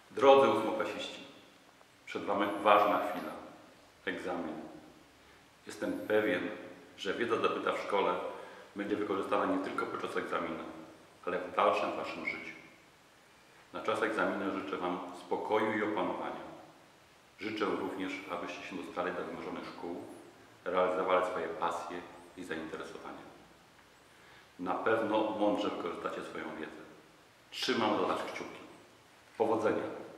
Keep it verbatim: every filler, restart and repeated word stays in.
Drodzy ósmoklasiści, przed Wami ważna chwila, egzamin. Jestem pewien, że wiedza zdobyta w szkole będzie wykorzystana nie tylko podczas egzaminu, ale w dalszym Waszym życiu. Na czas egzaminu życzę Wam spokoju i opanowania. Życzę również, abyście się dostali do wymarzonych szkół, realizowali swoje pasje i zainteresowania. Na pewno mądrze wykorzystacie swoją wiedzę. Trzymam za Was kciuki. Powodzenia!